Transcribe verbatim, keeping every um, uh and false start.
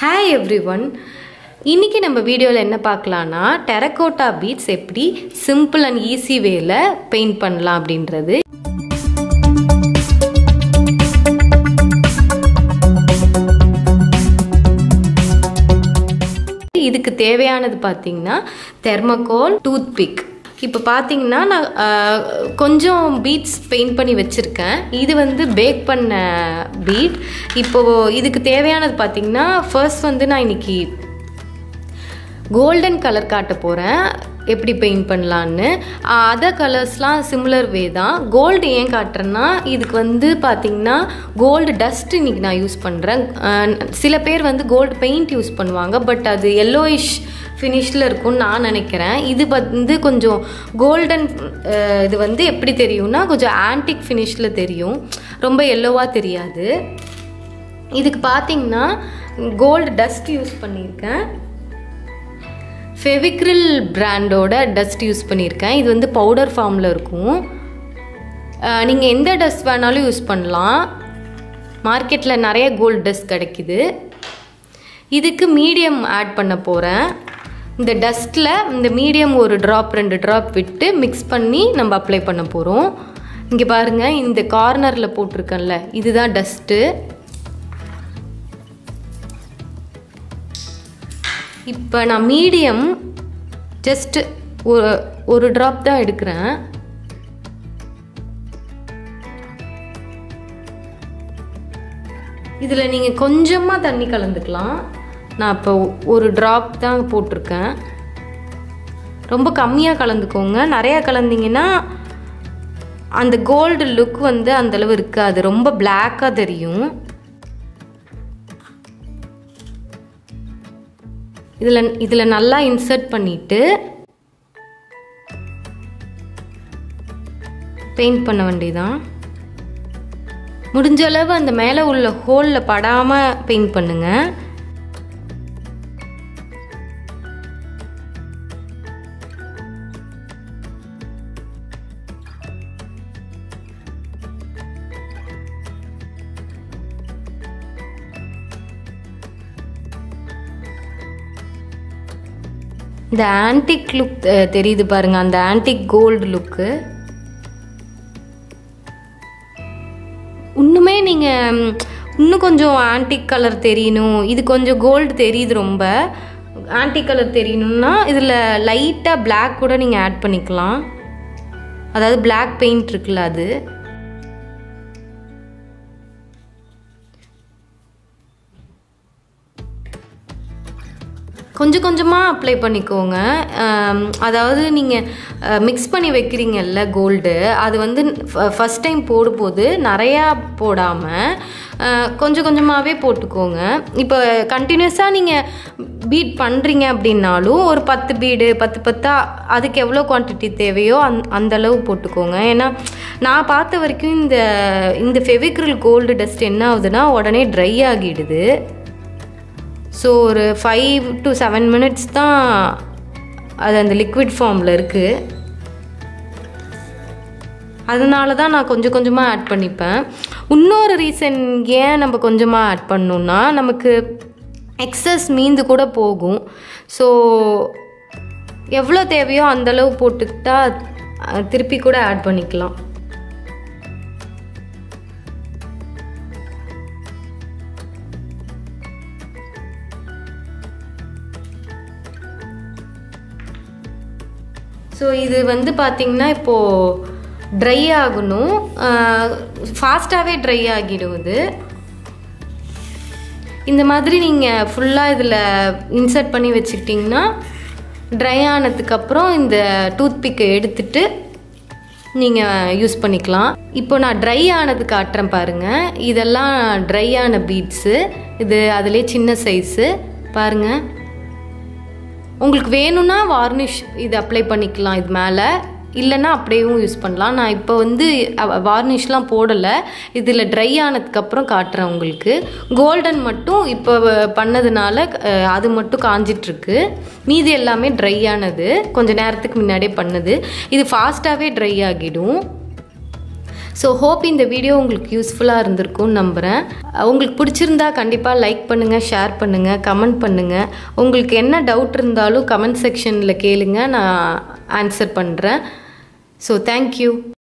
Hi everyone. இன்னைக்கு நம்ம வீடியோல என்ன பார்க்கலாம்னா terracotta beads எப்படி simple and easy வேல பெயிண்ட் பண்ணலாம் அப்படின்றது. இதுக்கு தேவையானது பாத்தீங்கன்னா thermocol toothpick. இப்போ பாத்தீங்கன்னா நான் கொஞ்சம் பீட்ஸ் பெயிண்ட் பண்ணி வச்சிருக்கேன். இது வந்து பேக் பண்ண பீட். இப்போ இதுக்கு தேவையானது பாத்தீங்கன்னா ஃபர்ஸ்ட் வந்து நான் இன்னைக்கு கோல்டன் கலர் காட்ட போறேன். எப்படி பெயிண்ட் பண்ணலாம்னு. அதர் கலர்ஸ்லாம் சிமிலர் வே தான். கோல்டு ஏன் காட்டுறேன்னா இதுக்கு வந்து பாத்தீங்கன்னா கோல்டு டஸ்ட் இன்னைக்கு நான் யூஸ் பண்றேன். சில பேர் வந்து கோல்டு பெயிண்ட் யூஸ் பண்ணுவாங்க. பட் அது yellowish ஃபினிஷ்ல இருக்கும்னு நான் நினைக்கிறேன். இது வந்து கொஞ்சம் கோல்டன் இது வந்து எப்படி தெரியும்னா கொஞ்சம் ஆன்டிக் ஃபினிஷ்ல தெரியும். ரொம்ப yellowவா தெரியாது. இதுக்கு பாத்தீங்கன்னா கோல்டு டஸ்ட் யூஸ் பண்ணியிருக்கேன். ஃபெவிக்ரில் பிராண்டோட டஸ்ட் யூஸ் பண்ணியிருக்கேன். இது வந்து பவுடர் ஃபார்மில் இருக்கும். நீங்கள் எந்த டஸ்ட் வேணாலும் யூஸ் பண்ணலாம். மார்க்கெட்டில் நிறைய கோல்டு டஸ்ட் கிடைக்குது. இதுக்கு மீடியம் ஆட் பண்ண போகிறேன். இந்த டஸ்ட்டில் இந்த மீடியம் ஒரு ட்ராப் ரெண்டு ட்ராப் விட்டு மிக்ஸ் பண்ணி நம்ம அப்ளை பண்ண போகிறோம். இங்கே பாருங்கள், இந்த கார்னரில் போட்டிருக்கேன்ல இதுதான் டஸ்ட்டு. இப்போ நான் மீடியம் ஜஸ்ட் ஒரு ஒரு ட்ராப் தான் எடுக்கிறேன். இதில் நீங்கள் கொஞ்சமாக தண்ணி கலந்துக்கலாம். நான் இப்போ ஒரு ட்ராப் தான் போட்டிருக்கேன். ரொம்ப கம்மியாக கலந்துக்கோங்க. நிறையா கலந்தீங்கன்னா அந்த கோல்டு லுக் வந்து அந்தளவு இருக்காது. ரொம்ப பிளாக்காக தெரியும். இதில் இதில் நல்லா இன்சர்ட் பண்ணிவிட்டு பெயிண்ட் பண்ண வேண்டியதான். முடிஞ்ச அளவு அந்த மேலே உள்ள ஹோலில் படாமல் பெயிண்ட் பண்ணுங்க. இந்த ஆன்டிக் லுக் தெரியுது பாருங்க, அந்த ஆன்டிக் கோல்டு லுக்கு. இன்னுமே நீங்க இன்னும் கொஞ்சம் ஆன்டிக் கலர் தெரியணும், இது கொஞ்சம் கோல்டு தெரியுது, ரொம்ப ஆன்டிக் கலர் தெரியணும்னா இதில் லைட்டாக பிளாக் கூட நீங்கள் ஆட் பண்ணிக்கலாம். அதாவது பிளாக் பெயிண்ட் இருக்குல்ல அது. கொஞ்சம் கொஞ்சமாக அப்ளை பண்ணிக்கோங்க. அதாவது நீங்கள் மிக்ஸ் பண்ணி வைக்கிறீங்கல்ல கோல்டு, அது வந்து ஃபஸ்ட் டைம் போடும்போது நிறையா போடாமல் கொஞ்சம் கொஞ்சமாகவே போட்டுக்கோங்க. இப்போ கண்டினியூஸாக நீங்கள் பீட் பண்ணுறீங்க அப்படின்னாலும் ஒரு பத்து பீடு பத்து பத்தா அதுக்கு எவ்வளோ குவான்டிட்டி தேவையோ அந் அந்தளவு போட்டுக்கோங்க. ஏன்னா நான் பார்த்த வரைக்கும் இந்த இந்த ஃபெவிக்ரில் கோல்டு டஸ்ட் என்ன ஆகுதுன்னா உடனே ட்ரை ஆகிடுது. ஸோ ஒரு ஃபைவ் டு செவன் மினிட்ஸ் தான் அது அந்த லிக்விட் ஃபார்மில் இருக்குது. அதனால தான் நான் கொஞ்சம் கொஞ்சமாக ஆட் பண்ணிப்பேன். இன்னொரு ரீசன் ஏன் நம்ம கொஞ்சமாக ஆட் பண்ணணுன்னா நமக்கு எக்ஸஸ் மீந்து கூட போகும். ஸோ எவ்வளோ தேவையோ அந்தளவு போட்டுக்கிட்டா திருப்பி கூட ஆட் பண்ணிக்கலாம். ஸோ இது வந்து பார்த்திங்கன்னா இப்போது ட்ரை ஆகணும். ஃபாஸ்ட்டாகவே ட்ரை ஆகிடுவது. இந்த மாதிரி நீங்கள் ஃபுல்லாக இதில் இன்சர்ட் பண்ணி வச்சுக்கிட்டிங்கன்னா ட்ரை ஆனதுக்கப்புறம் இந்த டூத்பிக்கை எடுத்துட்டு நீங்கள் யூஸ் பண்ணிக்கலாம். இப்போ நான் ட்ரை ஆனது காட்டுறேன் பாருங்கள். இதெல்லாம் ட்ரை ஆன பீட்ஸு. இது அதிலே சின்ன சைஸு பாருங்கள். உங்களுக்கு வேணும்னா வார்னிஷ் இது அப்ளை பண்ணிக்கலாம் இது மேலே, இல்லைன்னா அப்படியேவும் யூஸ் பண்ணலாம். நான் இப்போ வந்து வார்னிஷ்லாம் போடலை. இதில் ட்ரை ஆனதுக்கப்புறம் காட்டுறேன் உங்களுக்கு. கோல்டன் மட்டும் இப்போ பண்ணதுனால அது மட்டும் காஞ்சிட்ருக்கு. மீதி எல்லாமே ட்ரை ஆனது, கொஞ்சம் நேரத்துக்கு முன்னாடியே பண்ணது. இது ஃபாஸ்ட்டாகவே ட்ரை ஆகிடும். ஸோ ஹோப் இந்த வீடியோ உங்களுக்கு யூஸ்ஃபுல்லாக இருந்திருக்கும்னு நம்புகிறேன். உங்களுக்கு பிடிச்சிருந்தா கண்டிப்பாக லைக் பண்ணுங்கள், ஷேர் பண்ணுங்கள், கமெண்ட் பண்ணுங்கள். உங்களுக்கு என்ன டவுட் இருந்தாலும் கமெண்ட் செக்ஷனில் கேளுங்க, நான் ஆன்சர் பண்ணுறேன். So thank you.